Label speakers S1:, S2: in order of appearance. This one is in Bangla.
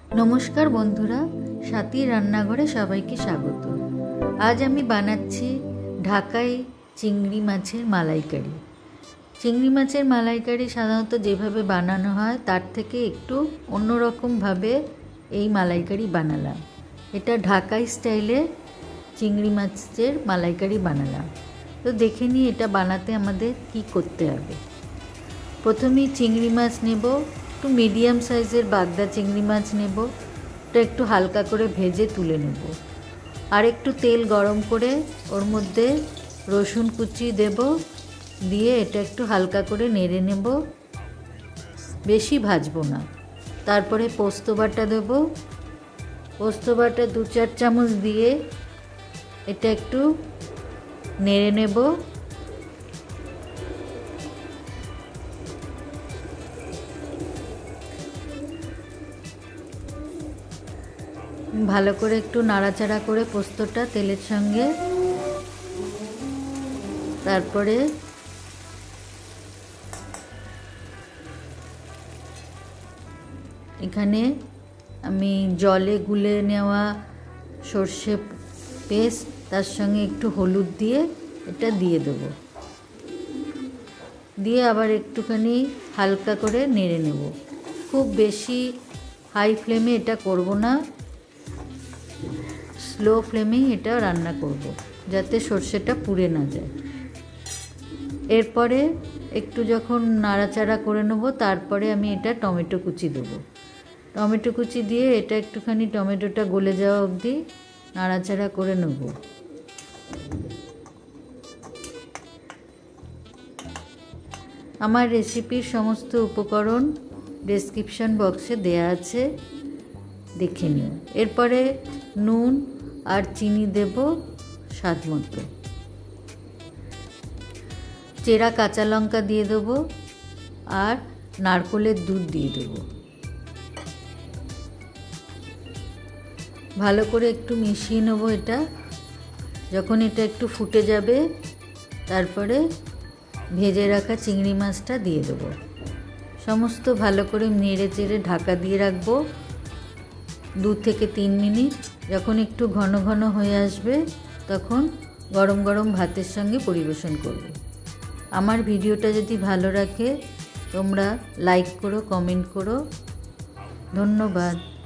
S1: नमस्कार बंधुरा साथी रान्नाघरे सबाइके स्वागत। आज आमी बानाচ্ছি ढाकाई चिंगड़ी माछेर मालाइकारी। चिंगड़ी माछेर मालाइकारी साधारणत जेभाবে बानानो हय तार थेके एकटू अन्यरकम भावे এই মালাইকারি বানালাম। এটা ঢাকাই স্টাইলে চিংড়ি মাছের মালাইকারি বানালাম। তো দেখে নিই এটা বানাতে আমাদের কি করতে হবে। প্রথমেই চিংড়ি মাছ নেব, একটু মিডিয়াম সাইজের বাগদা চিংড়ি মাছ নেব। এটা একটু হালকা করে ভেজে তুলে নেব। আর একটু তেল গরম করে ওর মধ্যে রসুন কুচি দেব, দিয়ে এটা একটু হালকা করে নেড়ে নেব, বেশি ভাজবো না। তারপরে পোস্ত বাটা দেব, পোস্ত বাটা 2-4 চামচ দিয়ে এটা একটু নেড়ে নেব। ভালো করে একটু নাড়াচাড়া করে পোস্তটা তেলের সঙ্গে, তারপরে এখানে আমি জলে গুলে নেওয়া সর্ষে পেস্ট তার সঙ্গে একটু হলুদ দিয়ে এটা দিয়ে দেব, দিয়ে আবার একটুখানি হালকা করে নেড়ে নেব। খুব বেশি হাই ফ্লেমে এটা করব না, স্লো ফ্লেমেই এটা রান্না করব যাতে সর্ষেটা পুড়ে না যায়। এরপরে একটু যখন নাড়াচাড়া করে নেব তারপরে আমি এটা টমেটো কুচি দেবো। টমেটো কুচি দিয়ে এটা একটুখানি টমেটোটা গলে যাওয়া অবধি নাড়াচাড়া করে নেব। আমার রেসিপির সমস্ত উপকরণ ডেসক্রিপশন বক্সে দেয়া আছে, দেখে নিও। এরপরে নুন আর চিনি দেব স্বাদ মতো, চেরা কাঁচা লঙ্কা দিয়ে দেবো আর নারকেলের দুধ দিয়ে দেবো। ভালো করে একটু মিশিয়ে নেব এটা। যখন এটা একটু ফুটে যাবে তারপরে ভেজে রাখা চিংড়ি মাছটা দিয়ে দেবো। সমস্ত ভালো করে নেড়ে চেড়ে ঢাকা দিয়ে রাখবো 2 থেকে 3 মিনিট। যখন একটু ঘন ঘন হয়ে আসবে তখন গরম গরম ভাতের সঙ্গে পরিবেশন করব। আমার ভিডিওটা যদি ভালো লাগে তোমরা লাইক করো, কমেন্ট করো। ধন্যবাদ।